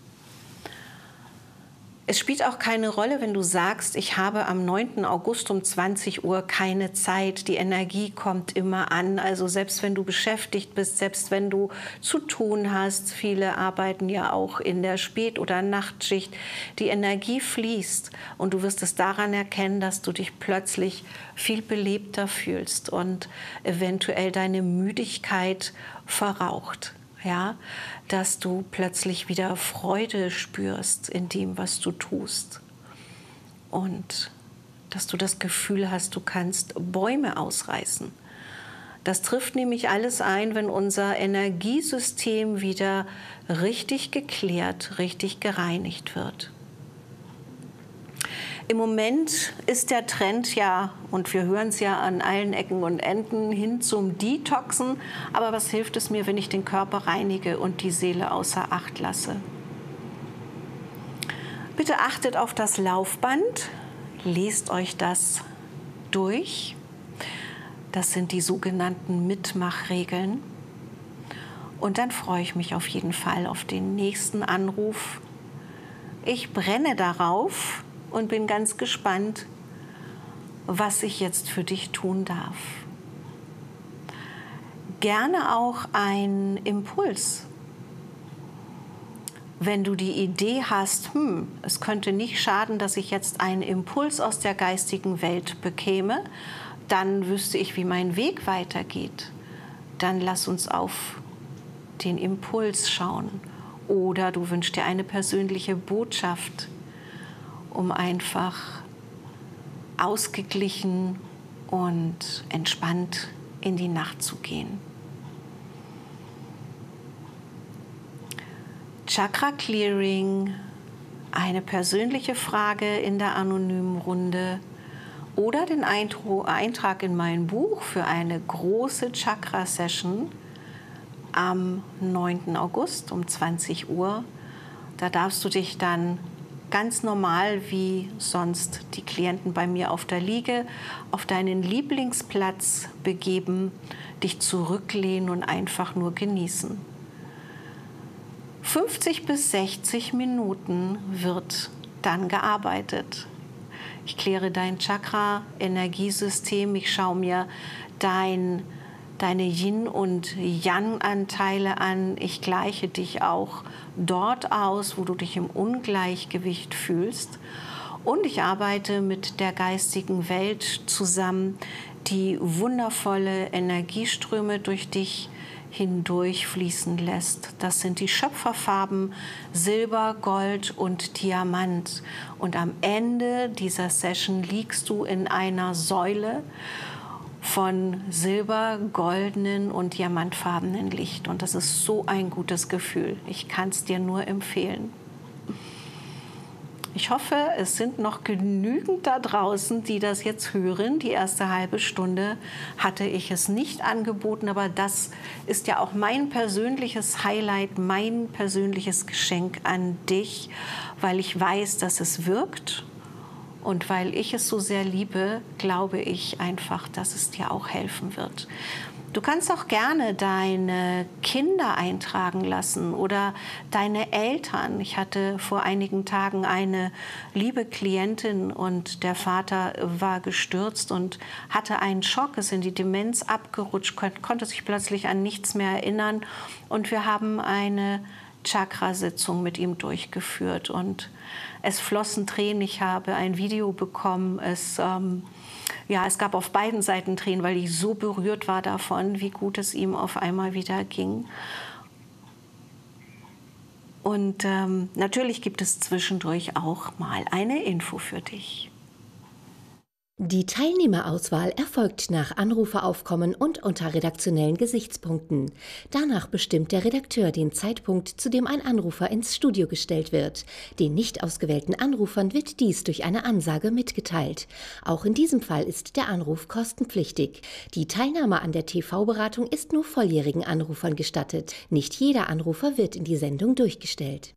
Es spielt auch keine Rolle, wenn du sagst, ich habe am 9. August um 20 Uhr keine Zeit. Die Energie kommt immer an. Also selbst wenn du beschäftigt bist, selbst wenn du zu tun hast, viele arbeiten ja auch in der Spät- oder Nachtschicht, die Energie fließt und du wirst es daran erkennen, dass du dich plötzlich viel belebter fühlst und eventuell deine Müdigkeit verraucht. Ja, dass du plötzlich wieder Freude spürst in dem, was du tust. Und dass du das Gefühl hast, du kannst Bäume ausreißen. Das trifft nämlich alles ein, wenn unser Energiesystem wieder richtig geklärt, richtig gereinigt wird. Im Moment ist der Trend ja, und wir hören es ja an allen Ecken und Enden, hin zum Detoxen. Aber was hilft es mir, wenn ich den Körper reinige und die Seele außer Acht lasse? Bitte achtet auf das Laufband, lest euch das durch. Das sind die sogenannten Mitmachregeln. Und dann freue ich mich auf jeden Fall auf den nächsten was ich jetzt für dich tun darf. Gerne auch ein Impuls. Wenn du die Idee hast, es könnte nicht schaden, dass ich jetzt einen Impuls aus der geistigen Welt bekäme, dann wüsste ich, wie mein Weg weitergeht. Dann lass uns auf den Impuls schauen. Oder du wünschst dir eine persönliche Botschaft, um einfach ausgeglichen und entspannt in die Nacht zu gehen. Chakra Clearing, eine persönliche Frage in der anonymen Runde oder den Eintrag in mein Buch für eine große Chakra-Session am 9. August um 20 Uhr. Da darfst du dich dann ganz normal wie sonst die Klienten bei mir auf der Liege auf deinen Lieblingsplatz begeben, dich zurücklehnen und einfach nur genießen. 50 bis 60 Minuten wird dann gearbeitet. Ich kläre dein Chakra-Energiesystem, ich schaue mir deine Yin- und Yang-Anteile an. Ich gleiche dich auch dort aus, wo du dich im Ungleichgewicht fühlst. Und ich arbeite mit der geistigen Welt zusammen, die wundervolle Energieströme durch dich hindurchfließen lässt. Das sind die Schöpferfarben Silber, Gold und Diamant. Und am Ende dieser Session liegst du in einer Säule von silber, goldenen und diamantfarbenen Licht. Und das ist so ein gutes Gefühl. Ich kann es dir nur empfehlen. Ich hoffe, es sind noch genügend da draußen, die das jetzt hören. Die erste halbe Stunde hatte ich es nicht angeboten, aber das ist ja auch mein persönliches Highlight, mein persönliches Geschenk an dich, weil ich weiß, dass es wirkt. Und weil ich es so sehr liebe, glaube ich einfach, dass es dir auch helfen wird. Du kannst auch gerne deine Kinder eintragen lassen oder deine Eltern. Ich hatte vor einigen Tagen eine liebe Klientin und der Vater war gestürzt und hatte einen Schock, ist in die Demenz abgerutscht, konnte sich plötzlich an nichts mehr erinnern. Und wir haben eine Chakrasitzung mit ihm durchgeführt und es flossen Tränen. Ich habe ein Video bekommen. Es gab auf beiden Seiten Tränen, weil ich so berührt war davon, wie gut es ihm auf einmal wieder ging. Und natürlich gibt es zwischendurch auch mal eine Info für dich. Die Teilnehmerauswahl erfolgt nach Anruferaufkommen und unter redaktionellen Gesichtspunkten. Danach bestimmt der Redakteur den Zeitpunkt, zu dem ein Anrufer ins Studio gestellt wird. Den nicht ausgewählten Anrufern wird dies durch eine Ansage mitgeteilt. Auch in diesem Fall ist der Anruf kostenpflichtig. Die Teilnahme an der TV-Beratung ist nur volljährigen Anrufern gestattet. Nicht jeder Anrufer wird in die Sendung durchgestellt.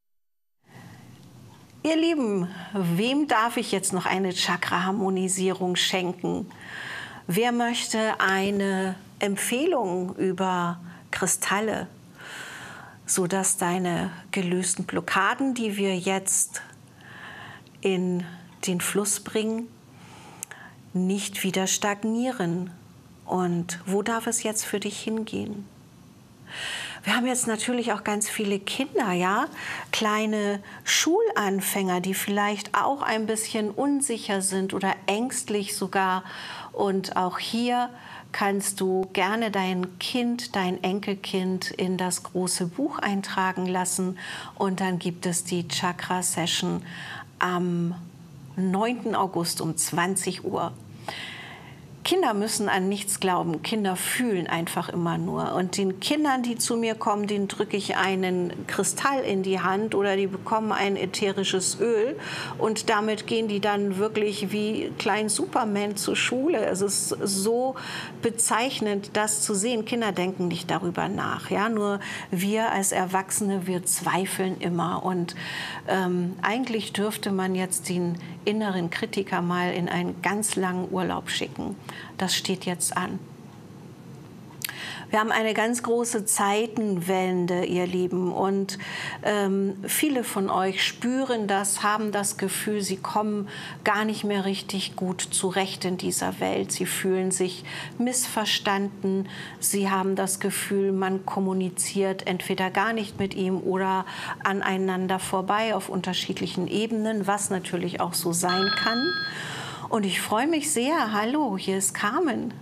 Ihr Lieben, wem darf ich jetzt noch eine Chakra-Harmonisierung schenken? Wer möchte eine Empfehlung über Kristalle, sodass deine gelösten Blockaden, die wir jetzt in den Fluss bringen, nicht wieder stagnieren? Und wo darf es jetzt für dich hingehen? Wir haben jetzt natürlich auch ganz viele Kinder, ja, kleine Schulanfänger, die vielleicht auch ein bisschen unsicher sind oder ängstlich sogar. Und auch hier kannst du gerne dein Kind, dein Enkelkind in das große Buch eintragen lassen. Und dann gibt es die Chakra-Session am 9. August um 20 Uhr. Kinder müssen an nichts glauben. Kinder fühlen einfach immer nur. Und den Kindern, die zu mir kommen, denen drücke ich einen Kristall in die Hand oder die bekommen ein ätherisches Öl. Und damit gehen die dann wirklich wie klein Superman zur Schule. Es ist so bezeichnend, das zu sehen. Kinder denken nicht darüber nach. Ja? Nur wir als Erwachsene, wir zweifeln immer. Und eigentlich dürfte man jetzt den inneren Kritiker mal in einen ganz langen Urlaub schicken. Das steht jetzt an. Wir haben eine ganz große Zeitenwende, ihr Lieben. Und viele von euch spüren das, haben das Gefühl, sie kommen gar nicht mehr richtig gut zurecht in dieser Welt. Sie fühlen sich missverstanden. Sie haben das Gefühl, man kommuniziert entweder gar nicht mit ihm oder aneinander vorbei auf unterschiedlichen Ebenen, was natürlich auch so sein kann. Und ich freue mich sehr. Hallo, hier ist Carmen.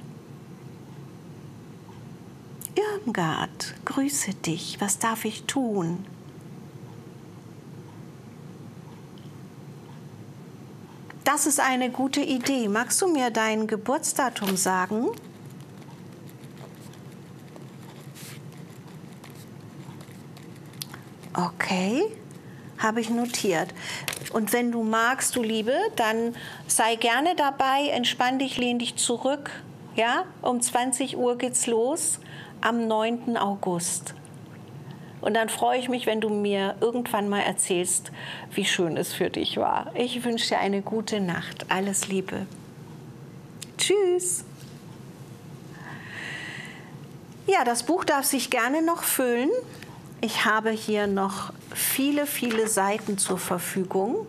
Irmgard, grüße dich. Was darf ich tun? Das ist eine gute Idee. Magst du mir dein Geburtsdatum sagen? Okay, habe ich notiert. Und wenn du magst, du Liebe, dann sei gerne dabei, entspann dich, lehn dich zurück. Ja, um 20 Uhr geht's los. Am 9. August. Und dann freue ich mich, wenn du mir irgendwann mal erzählst, wie schön es für dich war. Ich wünsche dir eine gute Nacht. Alles Liebe. Tschüss. Ja, das Buch darf sich gerne noch füllen. Ich habe hier noch viele, viele Seiten zur Verfügung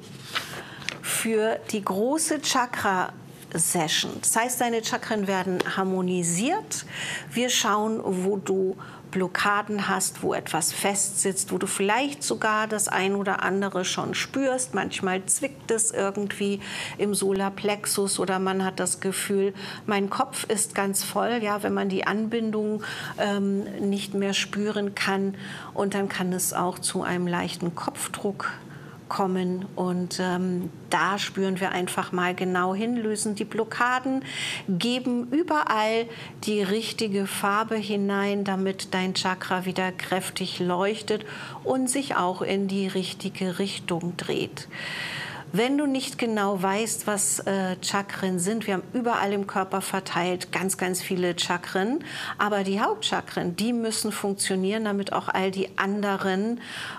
für die große Chakra-Session. Das heißt, deine Chakren werden harmonisiert. Wir schauen, wo du Blockaden hast, wo etwas festsitzt, wo du vielleicht sogar das ein oder andere schon spürst. Manchmal zwickt es irgendwie im Solarplexus oder man hat das Gefühl, mein Kopf ist ganz voll, ja, wenn man die Anbindung nicht mehr spüren kann. Und dann kann es auch zu einem leichten Kopfdruck kommen und da spüren wir einfach mal genau hin, lösen die Blockaden, geben überall die richtige Farbe hinein, damit dein Chakra wieder kräftig leuchtet und sich auch in die richtige Richtung dreht. Wenn du nicht genau weißt, was Chakren sind, wir haben überall im Körper verteilt ganz, ganz viele Chakren, aber die Hauptchakren, die müssen funktionieren, damit auch all die anderen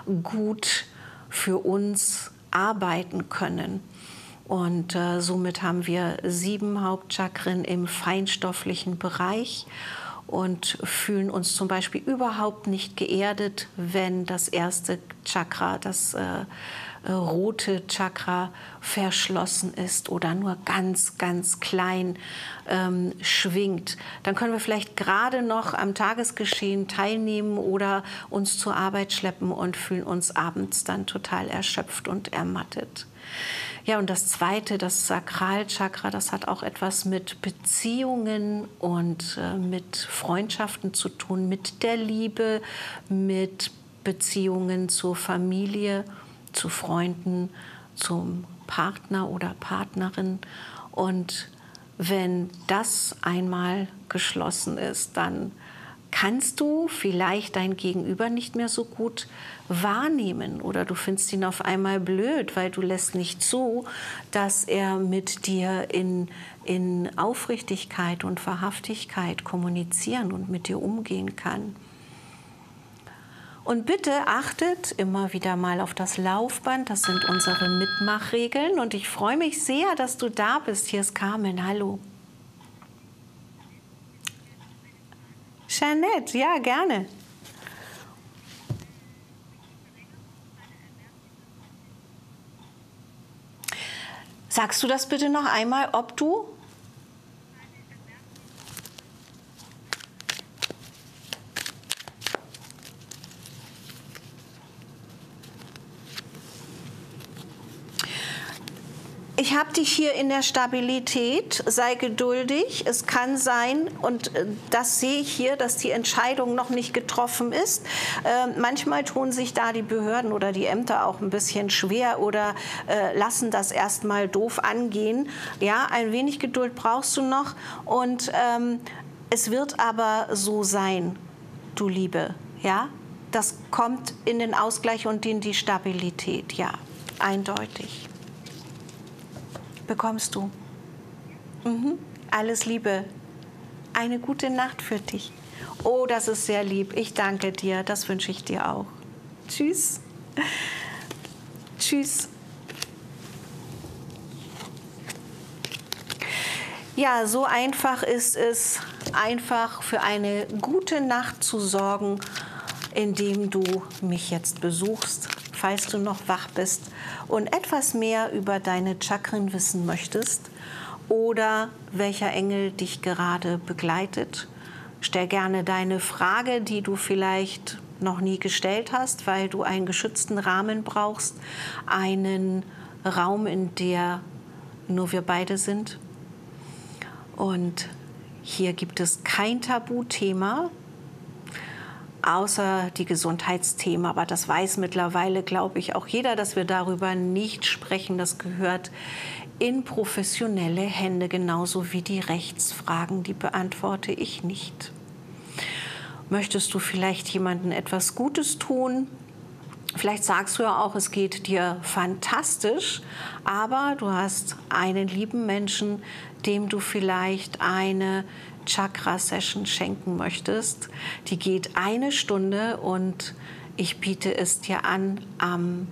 gut für uns arbeiten können. Und somit haben wir 7 Hauptchakren im feinstofflichen Bereich und fühlen uns zum Beispiel überhaupt nicht geerdet, wenn das erste Chakra, das rote Chakra, verschlossen ist oder nur ganz, ganz klein schwingt. Dann können wir vielleicht gerade noch am Tagesgeschehen teilnehmen oder uns zur Arbeit schleppen und fühlen uns abends dann total erschöpft und ermattet. Ja, und das zweite, das Sakralchakra, das hat auch etwas mit Beziehungen und mit Freundschaften zu tun, mit der Liebe, mit Beziehungen zur Familie, zu Freunden, zum Partner oder Partnerin. Und wenn das einmal geschlossen ist, dann kannst du vielleicht dein Gegenüber nicht mehr so gut wahrnehmen oder du findest ihn auf einmal blöd, weil du lässt nicht zu, dass er mit dir in Aufrichtigkeit und Wahrhaftigkeit kommunizieren und mit dir umgehen kann. Und bitte achtet immer wieder mal auf das Laufband, das sind unsere Mitmachregeln und ich freue mich sehr, dass du da bist. Hier ist Carmen, hallo. Jeanette, ja, gerne. Sagst du das bitte noch einmal, ob du? Ich habe dich hier in der Stabilität, sei geduldig. Es kann sein, und das sehe ich hier, dass die Entscheidung noch nicht getroffen ist. Manchmal tun sich da die Behörden oder die Ämter auch ein bisschen schwer oder lassen das erstmal doof angehen. Ja, ein wenig Geduld brauchst du noch und es wird aber so sein, du Liebe. Ja, das kommt in den Ausgleich und in die Stabilität, ja, eindeutig. Bekommst du. Alles Liebe. Eine gute Nacht für dich. Oh, das ist sehr lieb. Ich danke dir. Das wünsche ich dir auch. Tschüss. Tschüss. Ja, so einfach ist es, einfach für eine gute Nacht zu sorgen, indem du mich jetzt besuchst, falls du noch wach bist und etwas mehr über deine Chakren wissen möchtest oder welcher Engel dich gerade begleitet. Stell gerne deine Frage, die du vielleicht noch nie gestellt hast, weil du einen geschützten Rahmen brauchst, einen Raum, in der nur wir beide sind. Und hier gibt es kein Tabuthema, außer die Gesundheitsthemen. Aber das weiß mittlerweile, glaube ich, auch jeder, dass wir darüber nicht sprechen. Das gehört in professionelle Hände, genauso wie die Rechtsfragen, die beantworte ich nicht. Möchtest du vielleicht jemandem etwas Gutes tun? Vielleicht sagst du ja auch, es geht dir fantastisch, aber du hast einen lieben Menschen, dem du vielleicht eine Chakra-Session schenken möchtest. Die geht 1 Stunde und ich biete es dir an am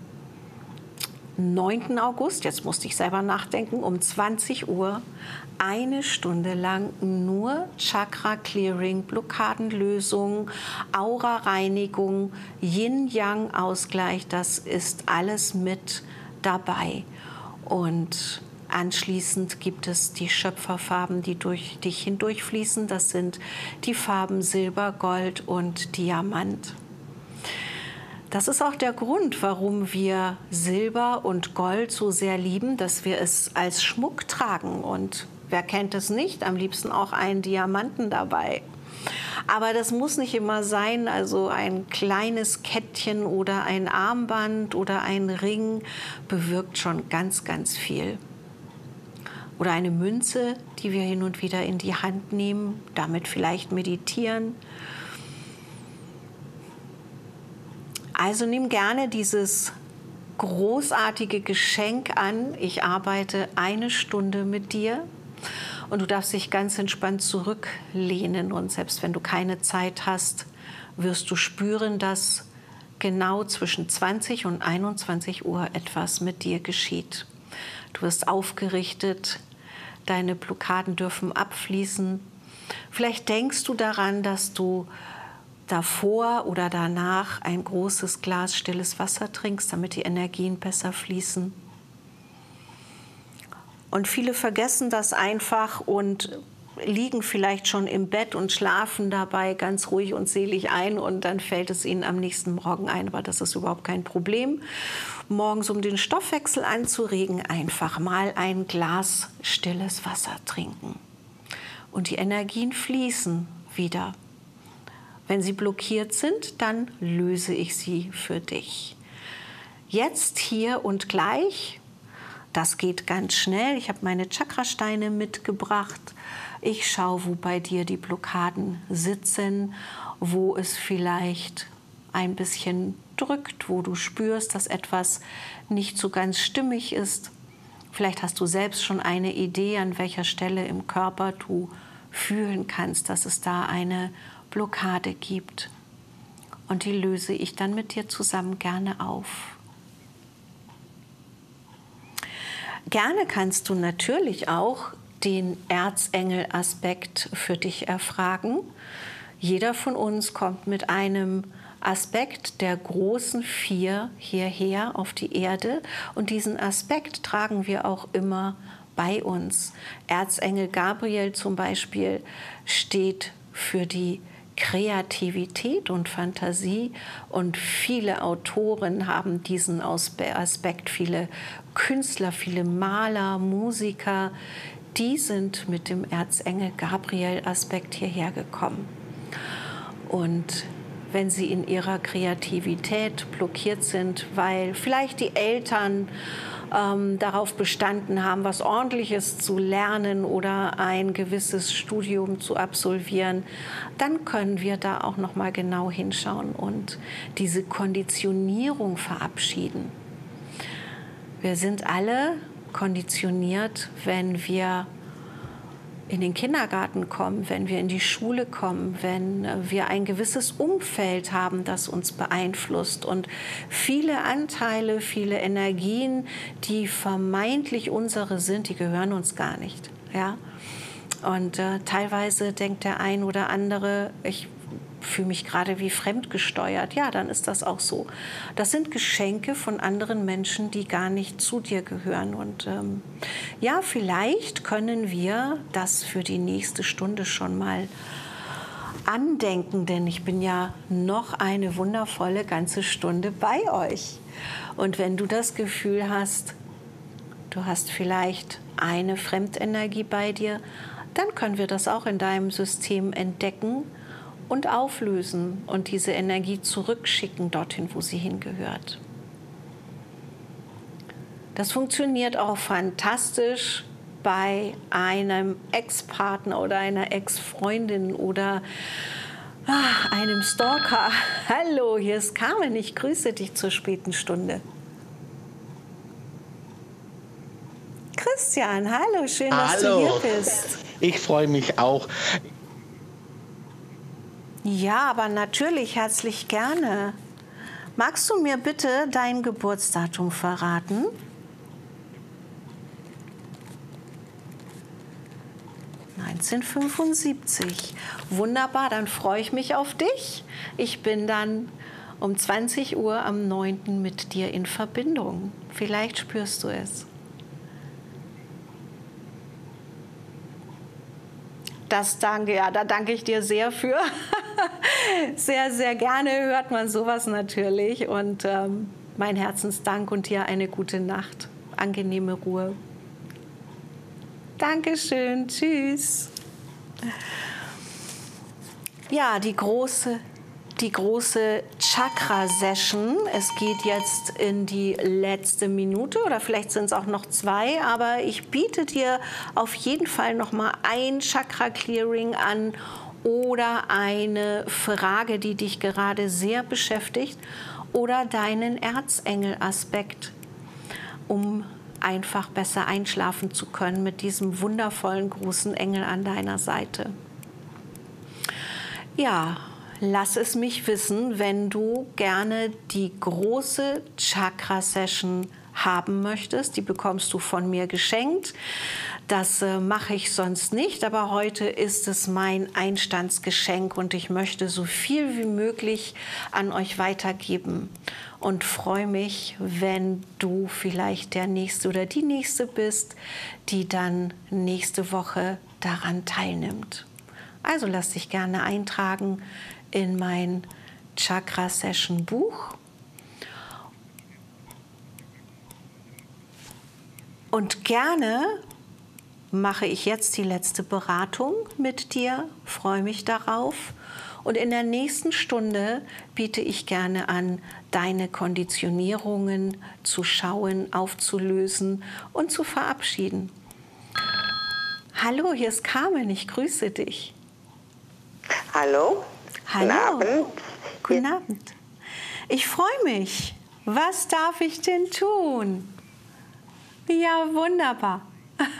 9. August, jetzt musste ich selber nachdenken, um 20 Uhr, 1 Stunde lang nur Chakra-Clearing, Blockadenlösung, Aura-Reinigung, Yin-Yang-Ausgleich, das ist alles mit dabei. Und anschließend gibt es die Schöpferfarben, die durch dich hindurchfließen. Das sind die Farben Silber, Gold und Diamant. Das ist auch der Grund, warum wir Silber und Gold so sehr lieben, dass wir es als Schmuck tragen. Und wer kennt es nicht? Am liebsten auch einen Diamanten dabei. Aber das muss nicht immer sein, also ein kleines Kettchen oder ein Armband oder ein Ring bewirkt schon ganz, ganz viel. Oder eine Münze, die wir hin und wieder in die Hand nehmen, damit vielleicht meditieren. Also nimm gerne dieses großartige Geschenk an. Ich arbeite 1 Stunde mit dir und du darfst dich ganz entspannt zurücklehnen. Und selbst wenn du keine Zeit hast, wirst du spüren, dass genau zwischen 20 und 21 Uhr etwas mit dir geschieht. Du wirst aufgerichtet, deine Blockaden dürfen abfließen. Vielleicht denkst du daran, dass du davor oder danach ein großes Glas stilles Wasser trinkst, damit die Energien besser fließen. Und viele vergessen das einfach und liegen vielleicht schon im Bett und schlafen dabei ganz ruhig und selig ein und dann fällt es ihnen am nächsten Morgen ein. Aber das ist überhaupt kein Problem. Morgens, um den Stoffwechsel anzuregen, einfach mal ein Glas stilles Wasser trinken. Und die Energien fließen wieder. Wenn sie blockiert sind, dann löse ich sie für dich. Jetzt, hier und gleich, das geht ganz schnell. Ich habe meine Chakrasteine mitgebracht. Ich schaue, wo bei dir die Blockaden sitzen, wo es vielleicht ein bisschen drückt, wo du spürst, dass etwas nicht so ganz stimmig ist. Vielleicht hast du selbst schon eine Idee, an welcher Stelle im Körper du fühlen kannst, dass es da eine Blockade gibt. Und die löse ich dann mit dir zusammen gerne auf. Gerne kannst du natürlich auch den Erzengel-Aspekt für dich erfragen. Jeder von uns kommt mit einem Aspekt der großen 4 hierher auf die Erde. Und diesen Aspekt tragen wir auch immer bei uns. Erzengel Gabriel zum Beispiel steht für die Kreativität und Fantasie und viele Autoren haben diesen Aspekt, viele Künstler, viele Maler, Musiker, die sind mit dem Erzengel Gabriel-Aspekt hierher gekommen. Und wenn sie in ihrer Kreativität blockiert sind, weil vielleicht die Eltern darauf bestanden haben, was Ordentliches zu lernen oder ein gewisses Studium zu absolvieren, dann können wir da auch noch mal genau hinschauen und diese Konditionierung verabschieden. Wir sind alle konditioniert, wenn wir in den Kindergarten kommen, wenn wir in die Schule kommen, wenn wir ein gewisses Umfeld haben, das uns beeinflusst. Und viele Anteile, viele Energien, die vermeintlich unsere sind, die gehören uns gar nicht. Ja? Und teilweise denkt der ein oder andere, ich fühle mich gerade wie fremdgesteuert. Ja, dann ist das auch so. Das sind Geschenke von anderen Menschen, die gar nicht zu dir gehören. Und ja, vielleicht können wir das für die nächste Stunde schon mal andenken, denn ich bin ja noch eine wundervolle ganze Stunde bei euch. Und wenn du das Gefühl hast, du hast vielleicht eine Fremdenergie bei dir, dann können wir das auch in deinem System entdecken und auflösen und diese Energie zurückschicken dorthin, wo sie hingehört. Das funktioniert auch fantastisch bei einem Ex-Partner oder einer Ex-Freundin oder einem Stalker. Hallo, hier ist Carmen, ich grüße dich zur späten Stunde. Christian, hallo, schön, dass du hier bist. Ich freue mich auch. Ja, aber natürlich, herzlich gerne. Magst du mir bitte dein Geburtsdatum verraten? (1975). Wunderbar, dann freue ich mich auf dich. Ich bin dann um 20 Uhr am 9. mit dir in Verbindung. Vielleicht spürst du es. Das danke, ja, da danke ich dir sehr für. Sehr, sehr gerne hört man sowas natürlich. Und mein Herzensdank und dir eine gute Nacht. Angenehme Ruhe. Dankeschön. Tschüss. Ja, die große Chakra-Session. Es geht jetzt in die letzte Minute oder vielleicht sind es auch noch 2, aber ich biete dir auf jeden Fall noch mal ein Chakra-Clearing an oder eine Frage, die dich gerade sehr beschäftigt oder deinen Erzengel-Aspekt, um einfach besser einschlafen zu können mit diesem wundervollen großen Engel an deiner Seite. Ja, lass es mich wissen, wenn du gerne die große Chakra-Session haben möchtest. Die bekommst du von mir geschenkt. Das mache ich sonst nicht, aber heute ist es mein Einstandsgeschenk und ich möchte so viel wie möglich an euch weitergeben und freue mich, wenn du vielleicht der Nächste oder die Nächste bist, die dann nächste Woche daran teilnimmt. Also lass dich gerne eintragen in mein Chakra-Session-Buch. Und gerne mache ich jetzt die letzte Beratung mit dir, freue mich darauf. Und in der nächsten Stunde biete ich gerne an, deine Konditionierungen zu schauen, aufzulösen und zu verabschieden. Hallo, hier ist Carmen, ich grüße dich. Hallo. Hallo. Guten Abend. Guten Abend. Ich freue mich. Was darf ich denn tun? Ja, wunderbar.